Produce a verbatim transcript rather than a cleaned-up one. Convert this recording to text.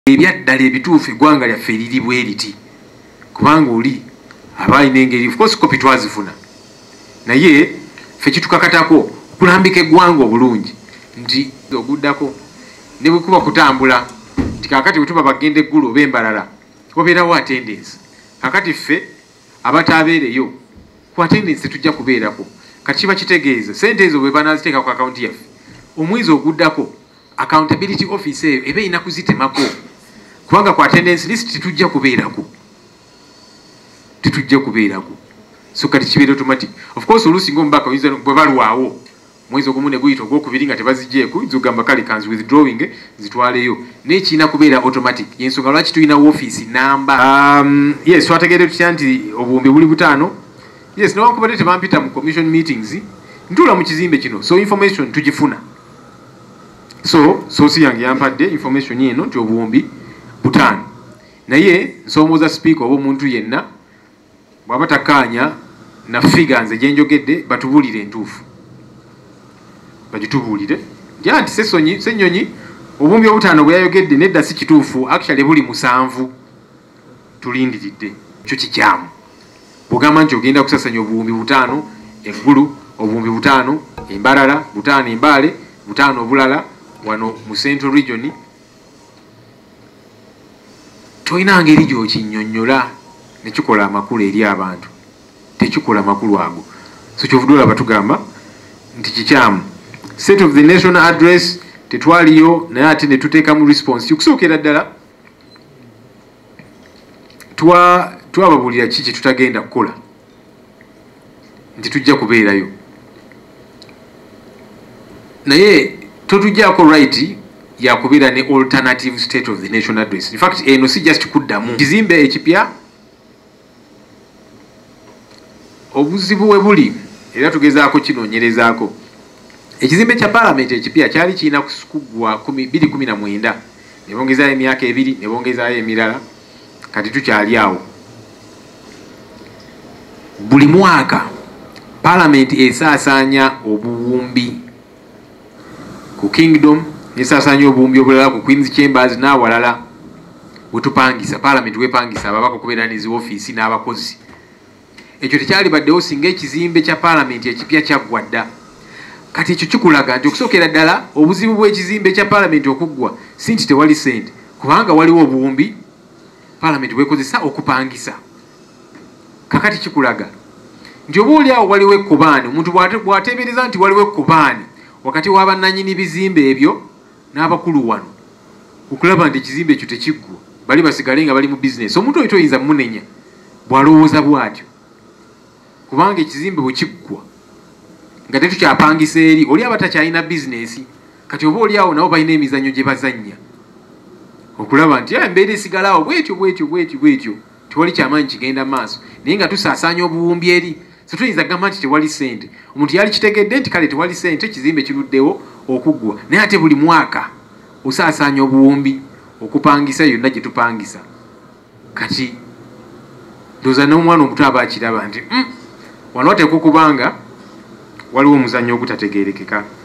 ebyaddala ebituufu eggwanga lyaffe eriri bwe riti kubanga oli abalina engeri of course kopi twazifuna naye ffe kitukakatako okulambika eggwanga obulungi nti oguddako ne bwe kuba kutambula nti kaakati bwe tuba bagenda eggulu oba embalala wabeerawo attendance kaakati ffe abataabeereyo ku attendance tujja kubeerako kati kiba kitegeeza sente ezo bwe banaaziteeka ku akawunti yaffe omwezi oguddako accountability office eyo eba erina kuzitemako kubanga ku attendance list titujja kubeerako titujja kubeerako so kati kibeera automatic of course oluusi ng'omubaka oyinza bwe balwawo mwezi ogumu ne guyita ogwokubiri nga tebazigjeeko oyinza okugamba kale kanzi withdrawing zitwaleyo naye kirina kubeera automatic yensonga lwaki tulina woofiisi namba um, yes twategeere tutya nti obuwumbi buli butaano yes newankubadde tebampita mu commission meetings ntuula mu kizimbe kino so information tugifuna so soosi yange yampadde information eno nti obuwumbi butaano naye nsomooza speaker oba omuntu yenna bw'aba takkaanya na figa nze gye njogedde batubuulire entuufu bagitubuulire nti anti sesonyi sennyonyi obuwumbi obutaano bwe yayogedde nedda si kituufu actually buli musanvu tulindiridde ekyo kikyamu bw'ogamba nti ogenda kusasanya obuwumbi butaano eggulu obuwumbi butaano embalala butaano embaale butaano obulala wano mu Central Region toyina ngeri gy'okinnyonnyola ne kikola amakulu eri abantu tekikola amakulu ago so kyovuddoola batugamba nti kikyamu state of the national address tetwaliyo naye ate ne tuteekamu response okusookera ddala twababuulira ki kye tutagenda kukola nti tujja kubeerayo naye totujjaako right yakubeera ne alternative state of the national address in fact eno si just kuddamu kizimbe ekipya obuzibu we buli era tugezaako kinoonyerezaako ekizimbe kya parliament ekipya kyali kirina kuggwa bbiri kumi na mwenda ne bongezaayo emyaka ebiri ne bongezaayo emirala kati tukyali awo buli mwaka parliament esaasaanya obuwumbi ku kingdom nesaasaanya obuwumbi obulala ku Queen's Chambers n'awalala wetupangisa parliament wepangisa ababaka okubeera ne zi ofiisi n'abakozi ekyo tekyali baddewo singa ekizimbe kya parliament ekipya kyaggwa dda kati ekyo kikulaga nti okusookera ddala obuzibu bw'ekizimbe kya parliament okuggwa si nti tewali ssente kubanga waliwo obuwumbi parliament bwekozesa okupangisa kakati kikulaga nti oba oli awo waliwo ekkobaani omuntu bw'ateebereza nti waliwo ekkobaani wakati w'abannannyini bizimbe ebyo n'abakulu wano okulaba nti ekizimbe ekyo tekiggwa bali basigale nga bali mu bizinesi omuntu oyo toyinza munenya bw'alowooza bw'atyo kubanga ekizimbe bwe kiggwa nga tetukyapangisa eri oli aba takyalina bizinesi kati oba oli awo nabo balina emizannyo gye bazannya okulaba nti embeera esigalawo bwetyo bwetyo bwetyo bwetyo tewali kyamaanyi kigenda maaso naye nga tusaasaanya obuwumbi eri so tuyinza kugamba nti tewali ssente omuntu yali kitegedde nti kale tewali ssente ekizimbe kiruddewo okuggwa naye ate buli mwaka osaasaanya obuwumbi okupangisa yonna gye tupangisa kati ndowooza n'omwana omuto aba akiraba nti mm, wano wateekwa okubanga waliwo omuzannyo ogutategeerekeka